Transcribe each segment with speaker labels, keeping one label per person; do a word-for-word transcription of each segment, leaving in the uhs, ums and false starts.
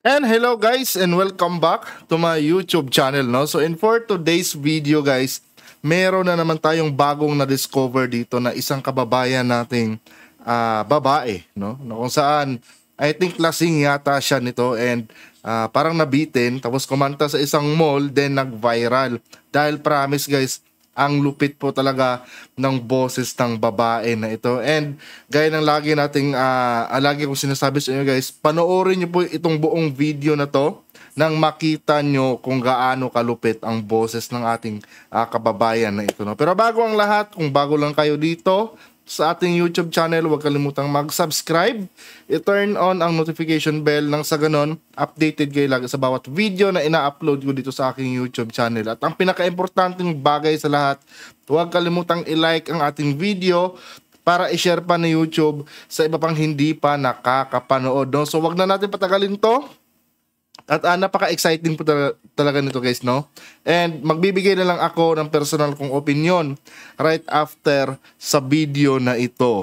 Speaker 1: And hello guys and welcome back to my YouTube channel, no? So in for today's video guys, meron na naman tayong bagong na-discover dito na isang kababayan nating uh, babae, no? No, kung saan I think lasing yata siya nito and uh, parang nabitin tapos kumanta sa isang mall then nag-viral. Dahil promise guys, ang lupit po talaga ng boses ng babae na ito. And gaya ng lagi nating, uh, lagi kong sinasabi sa inyo guys, panoorin nyo po itong buong video na to nang makita nyo kung gaano kalupit ang boses ng ating uh, kababayan na ito. No? Pero bago ang lahat, kung bago lang kayo dito sa ating YouTube channel, huwag kalimutang mag-subscribe, i-turn on ang notification bell nang sa ganon, updated kayo lagi sa bawat video na ina-upload ko dito sa aking YouTube channel. At ang pinaka-importanting bagay sa lahat, huwag kalimutang i-like ang ating video para i-share pa ni YouTube sa iba pang hindi pa nakakapanood. No? So huwag na natin patagalin to. At uh, napaka-exciting po tal talaga nito guys, no? And magbibigay na lang ako ng personal kong opinion right after sa video na ito.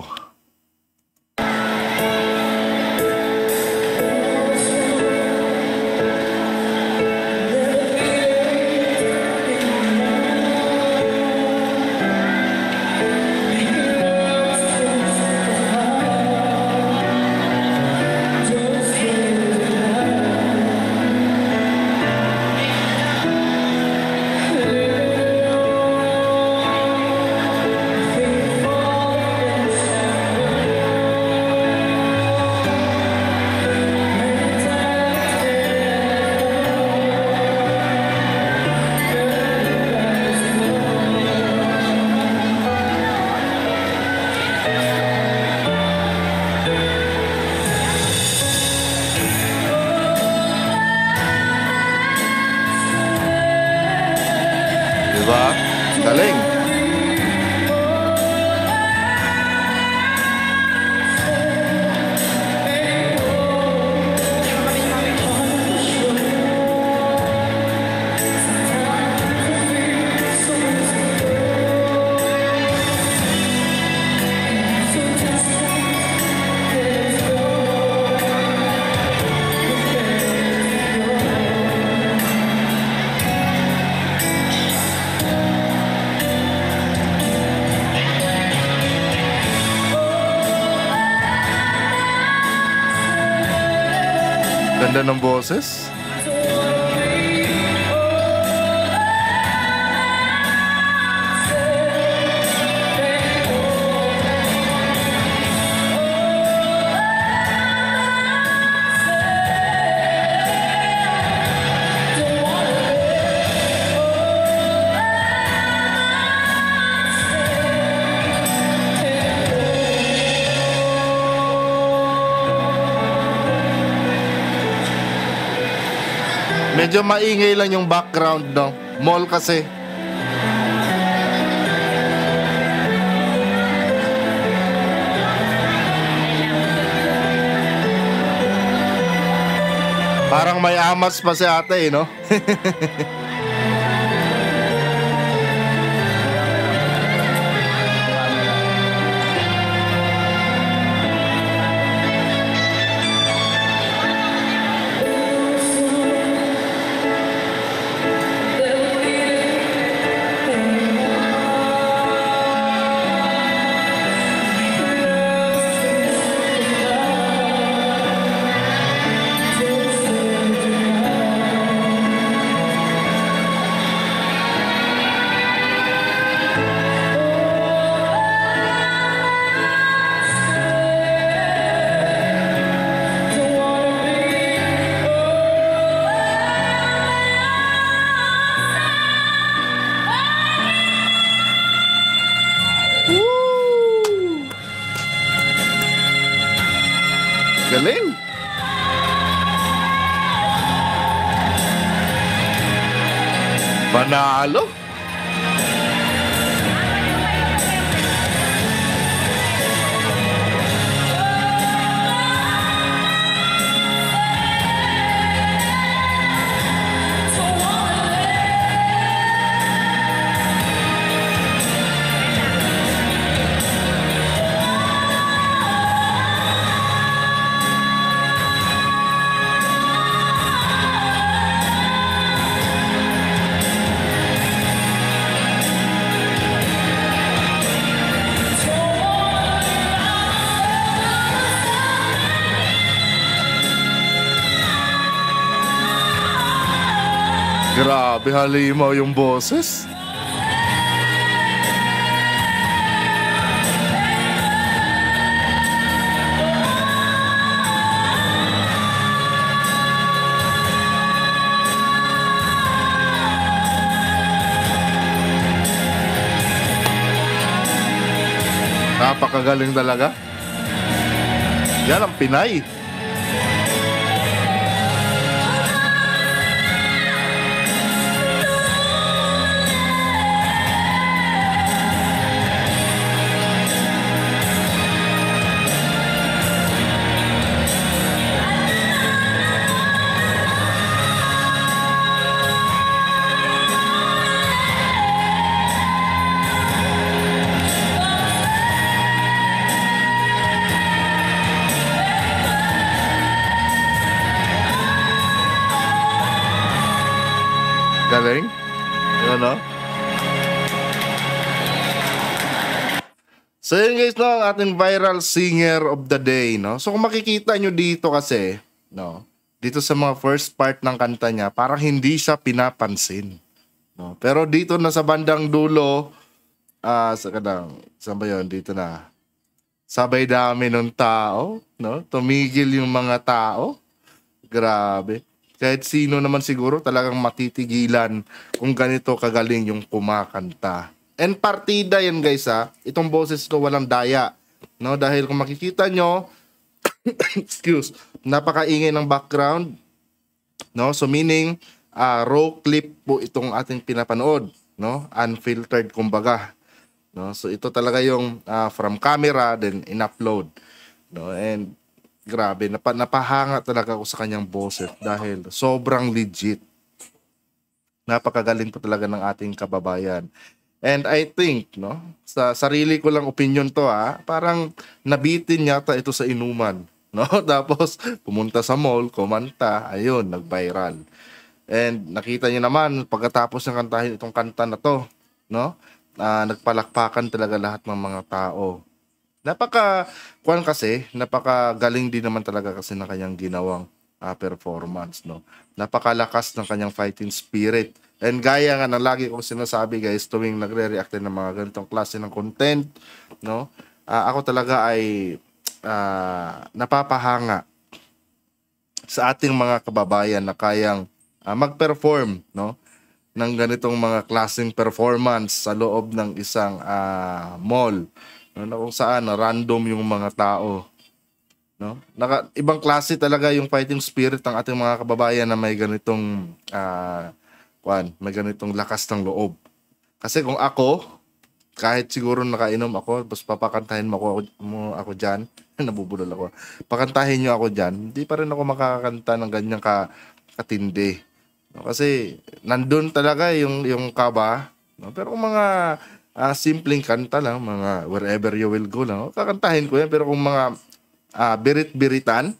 Speaker 1: Diba? Galing. Ganda ng boses. Medyo maingay lang yung background, no? Mall kasi. Parang may amas pa si ate, eh, no? Galing. Panalo. Grabe, halimaw yung boses. Napakagaling talaga. Yan ang Pinay. Galing. Ano? So yun guys, no, ang ating viral singer of the day, no? So kung makikita nyo dito kasi, no, dito sa mga first part ng kanta niya, parang hindi siya pinapansin. No? Pero dito na sa bandang dulo, ah, uh, sa kanang, saan ba yun? Dito na. Sabay dami ng tao, no? Tumigil yung mga tao. Grabe. Kahit sino naman siguro talagang matitigilan kung ganito kagaling yung kumakanta. And partida yan guys ha. Itong boses ko walang daya. No? Dahil kung makikita nyo, excuse, napakaingay ng background. No? So meaning, uh, raw clip po itong ating pinapanood. No? Unfiltered kumbaga. No? So ito talaga yung uh, from camera, then in-upload. No? And grabe, napa, napahanga talaga ako sa kanyang boses dahil sobrang legit. Napakagaling po talaga ng ating kababayan. And I think, no, sa sarili ko lang opinion to ha, parang nabitin yata ito sa inuman. No? Tapos pumunta sa mall, kumanta, ayun, nag-viral. And nakita niyo naman, pagkatapos ng kantahin itong kanta na to, no, uh, nagpalakpakan talaga lahat ng mga tao. Napaka, kuwan kasi, napaka galing din naman talaga kasi ng kanyang ginawang uh, performance, no. Napakalakas ng kanyang fighting spirit. And gaya nga na lagi kong sinasabi guys, tuwing nagre-react ng mga ganitong klase ng content, no, uh, ako talaga ay uh, napapahanga sa ating mga kababayan na kayang uh, mag-perform, no, ng ganitong mga klaseng performance sa loob ng isang uh, mall. No, kung saan random yung mga tao, no? Naka, ibang klase talaga yung fighting spirit ng ating mga kababayan na may ganitong uh, kwan, may ganitong lakas ng loob. Kasi kung ako, kahit siguro nakainom ako, tapos papakantahin mo ako, mo ako diyan, nabubulol ako. Pakantahin niyo ako diyan, hindi pa rin ako makakanta ng ganyan ka katindi. No? Kasi nandun talaga yung yung kaba, no? Pero kung mga Uh, simpleng kanta lang, mga wherever you will go lang, kakantahin ko yan. Pero kung mga uh, birit-biritan,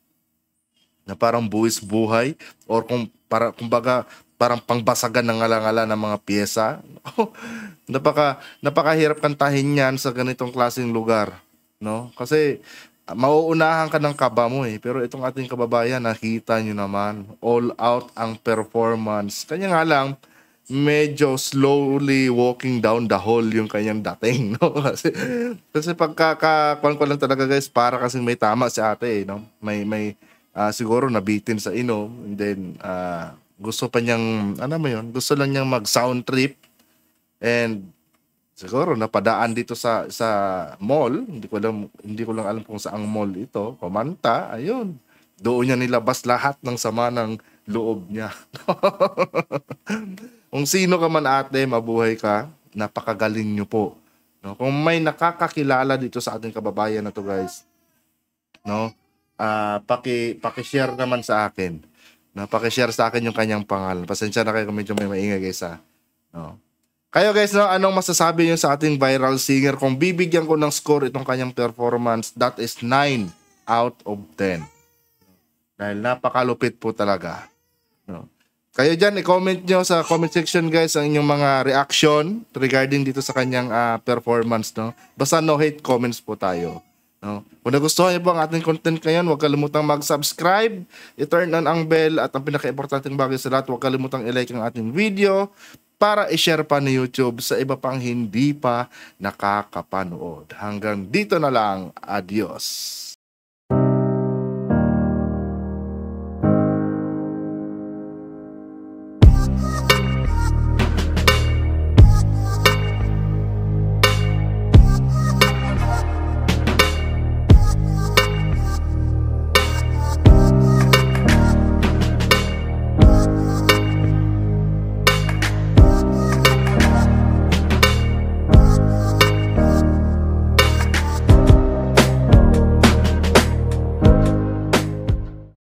Speaker 1: na parang buwis buhay, or kung para, kumbaga, parang pangbasagan ng ngala-ngala ng mga pyesa, napaka, napakahirap kantahin yan sa ganitong klaseng lugar. No? Kasi, uh, mauunahan ka ng kaba mo eh. Pero itong ating kababayan, nakita nyo naman, all out ang performance. Kanya nga lang, medyo slowly walking down the hall yung kanyang dating, no? Kasi, kasi pagkakakuan ko lang talaga guys, para kasing may tama si ate, eh, no? May, may uh, siguro nabitin sa inom, and then uh, gusto pa niyang, ano mo yun, gusto lang niyang mag-sound trip, and siguro napadaan dito sa sa mall, hindi ko lang, hindi ko lang alam kung saang mall ito, Kumanta, ayun. Doon niya nilabas lahat ng sama ng loob niya. Kung sino ka man ate, mabuhay ka, napakagaling nyo po. No? Kung may nakakakilala dito sa ating kababayan na to guys, no, uh, paki, paki-share naman sa akin. No? Paki-share sa akin yung kanyang pangalan. Pasensya na kayo kung medyo may maingay guys ha. No? Kayo guys, no, anong masasabi nyo sa ating viral singer? Kung bibigyan ko ng score itong kanyang performance, that is nine out of ten. Dahil napakalupit po talaga. No? Kayo dyan, i-comment nyo sa comment section guys ang inyong mga reaction regarding dito sa kanyang uh, performance. No? Basta no hate comments po tayo. No? Kung nagustuhan niyo po ang ating content ngayon, huwag kalimutang mag-subscribe, i-turn on ang bell, at ang pinaka-importanting bagay sa lahat, huwag kalimutang i-like ang ating video para i-share pa ni YouTube sa iba pang hindi pa nakakapanood. Hanggang dito na lang. Adios.